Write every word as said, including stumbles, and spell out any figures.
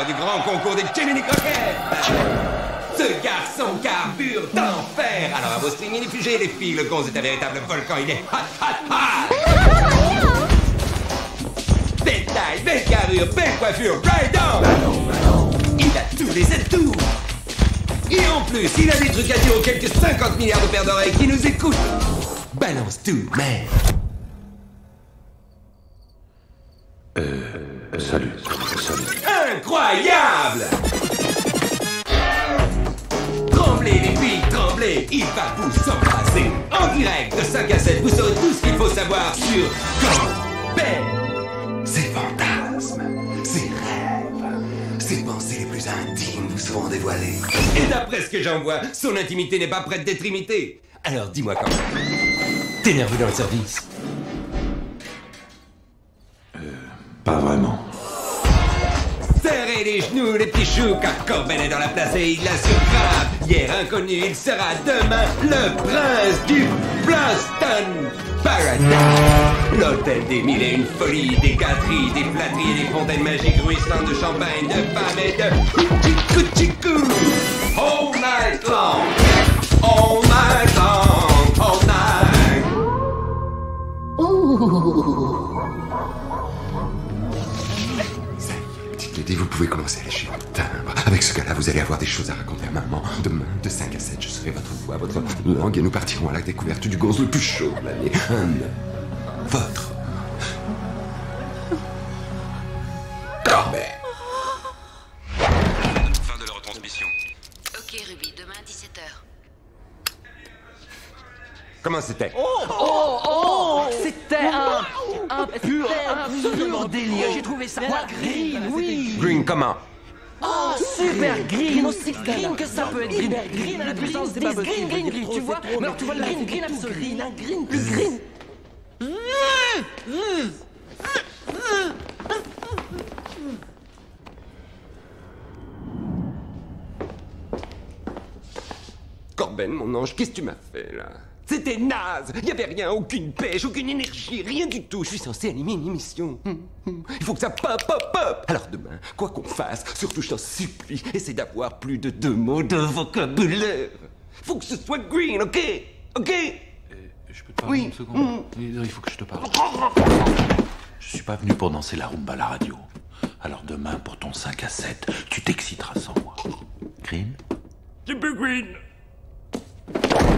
du grand concours des Jiminy Croquettes. Ce garçon carbure d'enfer. Alors à vos strings fugés, les filles, le gonze est un véritable volcan, il est hot, hot, hot. Belle taille, belle carrure, belle coiffure, right on. Il a tous les atouts. Et en plus, il a des trucs à dire aux quelques cinquante milliards de paires d'oreilles qui nous écoutent. Balance tout, man. Euh... Salut. Salut. Incroyable! Tremblez les filles, tremblez, il va vous s'embrasser. En direct de cinq à sept, vous saurez tout ce qu'il faut savoir sur Goldberg. Ses fantasmes, ses rêves, ses pensées les plus intimes vous seront dévoilées. Et d'après ce que j'en vois, son intimité n'est pas prête d'être imitée. Alors dis-moi comment. T'es nerveux dans le service? Euh... Pas vraiment. Serrez les genoux, les petits choux, car Corben est dans la place et il la surfrappe. Hier inconnu, il sera demain le prince du Boston Paradise. L'hôtel des mille et une folies, des gâteries, des flatteries et des fontaines magiques ruisselant de champagne, de femmes et de houchicouchicou. All night long, all night long, all night. Ouh. Et vous pouvez commencer à lécher le timbre. Avec ce gars-là, vous allez avoir des choses à raconter à maman. Demain, de cinq à sept, je serai votre voix, votre langue, et nous partirons à la découverte du gonze le plus chaud de l'année. Un votre Corben. Fin de la retransmission. Ok, Ruby, demain dix-sept heures. Comment c'était? Oh, oh, oh, c'était un, un pur, absolument délire. J'ai trouvé ça green, oui. Green comment? Oh, super green, aussi green que ça peut être green. Green à la puissance dix, green, green, green, tu vois? Mais alors tu vois le green, green absolu, un green plus green. Corben, mon ange, qu'est-ce que tu m'as fait, là? C'était naze. Il n'y avait rien, aucune pêche, aucune énergie, rien du tout. Je suis censé animer une émission. Il faut que ça pop, pop, pop. Alors demain, quoi qu'on fasse, surtout je t'en supplie, essaie d'avoir plus de deux mots de vocabulaire. Faut que ce soit green, ok? Ok? Euh, je peux te parler Oui. une seconde? Mmh. Il faut que je te parle. Je suis pas venu pour danser la rumba à la radio. Alors demain, pour ton cinq à sept, tu t'exciteras sans moi. Green? Tu peux green.